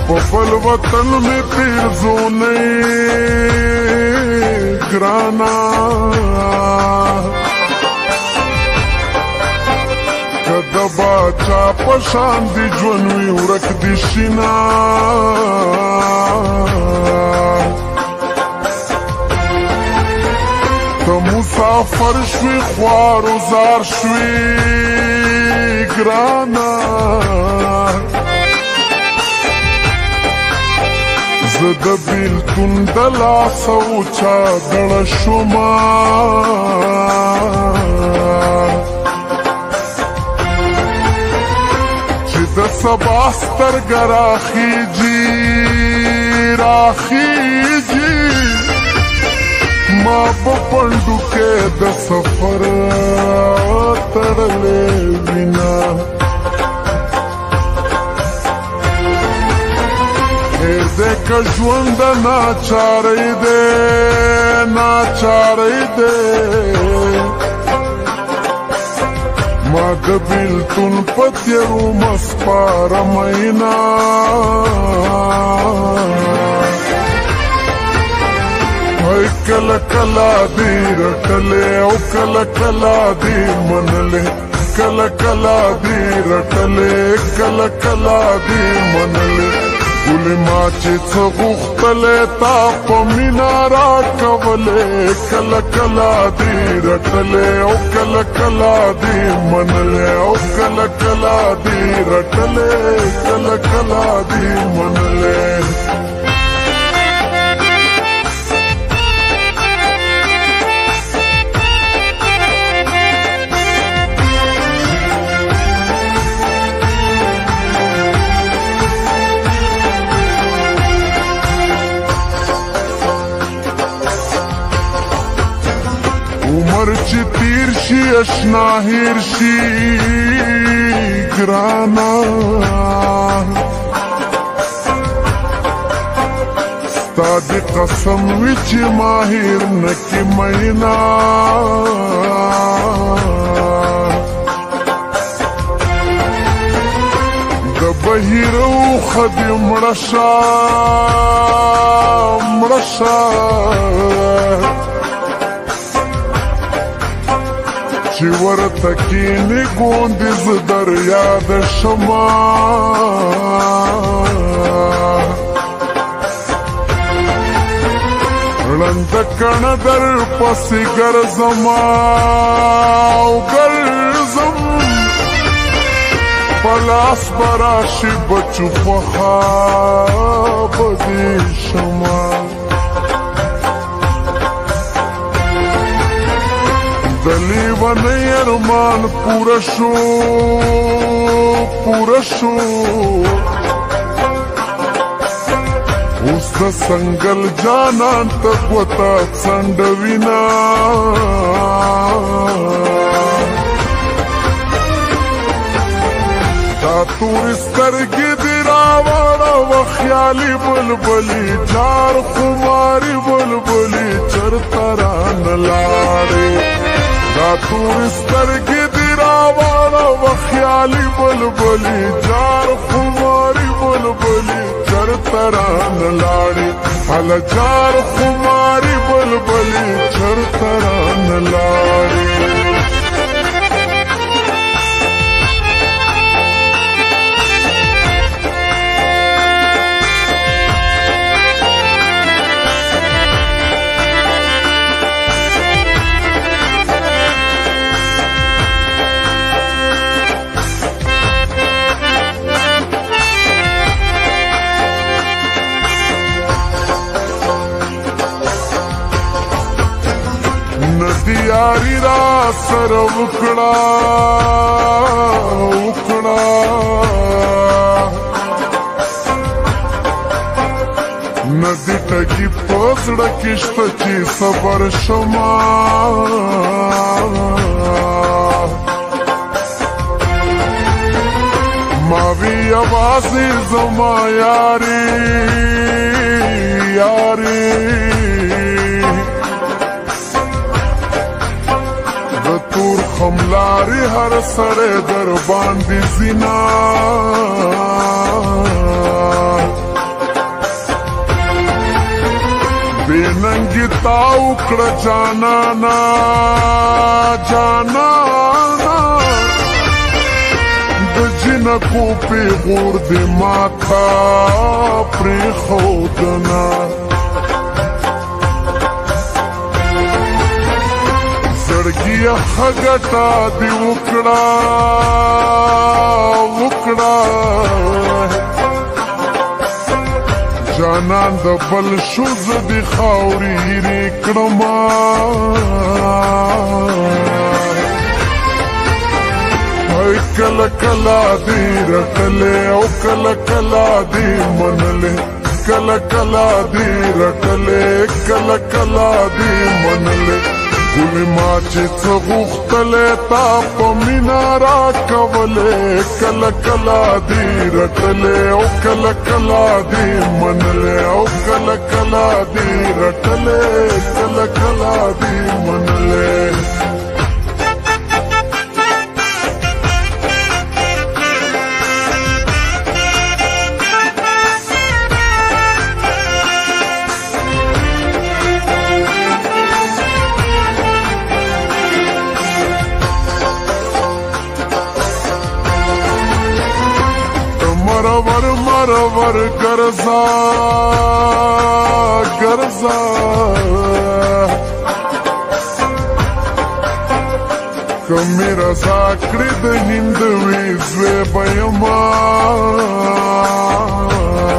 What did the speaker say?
پپل وطن میں تیر زونے گرانا کده باچا پشان دی جونوی ورک دی شینا ته مسافر شوی خوار و زار شوی گرانا زد بیلتون دلا سوچا دل شما چی د سبا سترګ راخیجی راخیجی ما پپنډو کې د سفر تړلې وینا دک ژوند ناچارې دې ناچارې دې ما د بیلتون په تیرو مسپاره مینا کله کله دې رټلې او کله کله دې منلې کله کله دې رټلې کله کله دې منلې ګل ما چې څه غوښتلې تا په مینا راکولې کله کله دې رټلې او کله کله دې منلې او کله کله دې رټلې کله کله دې منلې عمر چې تیر شي اشنا هیر شي ګرانا ستا د قسم وي چې ماهر نکي مینا د بهیر اوښه دې مړه شه مړه شه چې ورته کینې ګوندې زه در یاد شمه ړنده کڼه در پسې ګرځمه او ګرځم په لاس به راشي بچو خوښه به دې شمه د لیونی ارمان پوره شو پوره شو اوس د سنګل جانان ته ګوته څنډوینه دا تورې سترګې دې راوړه خیالي بلبلي جار خماري بلبلي چرته رانه لاړې دا تورې سترګې دې راوړه خیالي بلبلي جار خماري بلبلي چرته رانه لاړې هله جار خماري بلبلي چرته رانه لاړې یاری را سر وکړه وکړه ندی ټکی په زړه کې شته چې صبر شمه ما وی یوازې زما یاري یاري تور خملاری هر سره در باندې زینا خطا وکړه جانانا جانانا د جنکو پیغور دې ماتا پرېښودنه زړګیه ښه ګټه دې وکړه وکړه جانان د بل ښځه دې خاورې هیرې کړمه کله کله دې رټلې او کله کله دې منلې کله کله دې رټلې کله کله دې منلې ګلې ما چې څه غوښتلې تا په مینه راکولې کله کله دې رټلې او کله کله دې منلې او کله کله دې رټلې کله کله دې منلې مرور مرور ګرځا ګرځا کمې رضا کړې د هندوې زوی به یما